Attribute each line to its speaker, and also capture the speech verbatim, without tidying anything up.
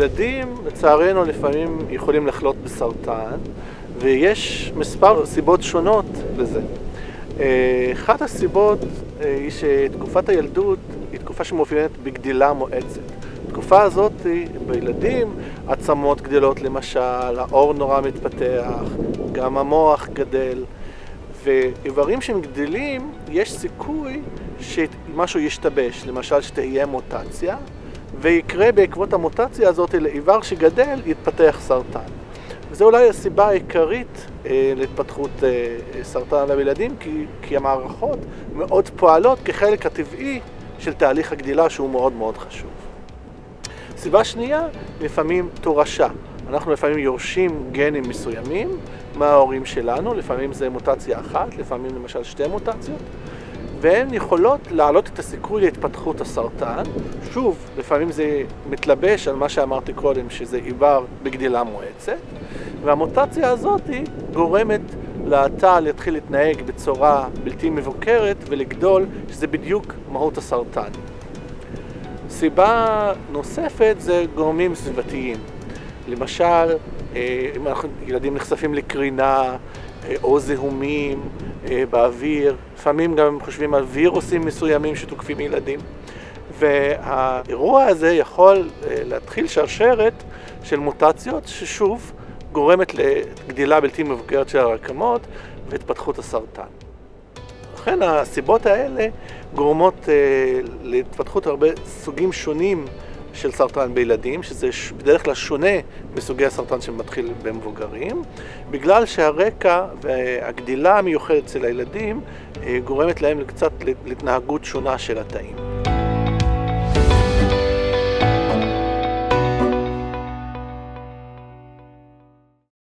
Speaker 1: ילדים, לצערנו, לפעמים יכולים לחלות בסרטן, ויש מספר סיבות שונות לזה. אחת הסיבות היא שתקופת הילדות היא תקופה שמאופיינת בגדילה מואצת. בתקופה הזאת בילדים עצמות גדלות למשל, העור נורא מתפתח, גם המוח גדל, ואיברים שהם גדלים יש סיכוי שמשהו ישתבש, למשל שתהיה מוטציה, ויקרה בעקבות המוטציה הזאת לאיבר שגדל יתפתח סרטן. וזו אולי הסיבה העיקרית אה, להתפתחות אה, סרטן בילדים, כי, כי המערכות מאוד פועלות כחלק הטבעי של תהליך הגדילה שהוא מאוד מאוד חשוב. סיבה שנייה, לפעמים תורשה. אנחנו לפעמים יורשים גנים מסוימים מההורים שלנו, לפעמים זה מוטציה אחת, לפעמים למשל שתי מוטציות, והן יכולות להעלות את הסיכוי להתפתחות הסרטן. שוב, לפעמים זה מתלבש על מה שאמרתי קודם, שזה עיבר בגדילה מואצת, והמוטציה הזאת גורמת לתא להתחיל להתנהג בצורה בלתי מבוקרת ולגדול, שזה בדיוק מהות הסרטן. סיבה נוספת זה גורמים סביבתיים. למשל, אם ילדים נחשפים לקרינה או זיהומים באוויר, לפעמים גם חושבים על וירוסים מסוימים שתוקפים ילדים. והאירוע הזה יכול להתחיל שרשרת של מוטציות ששוב גורמת לגדילה בלתי מבוקרת של הרקמות והתפתחות הסרטן. לכן הסיבות האלה גורמות להתפתחות הרבה סוגים שונים של סרטן בילדים, שזה בדרך כלל שונה מסוגי הסרטן שמתחיל במבוגרים, בגלל שהרקע והגדילה המיוחדת אצל הילדים גורמת להם קצת להתנהגות שונה של התאים.